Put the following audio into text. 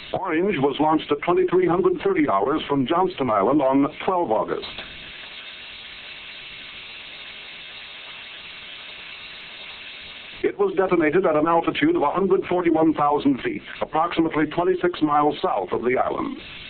Orange was launched at 2330 hours from Johnston Island on 12 August. It was detonated at an altitude of 141,000 feet, approximately 26 miles south of the island.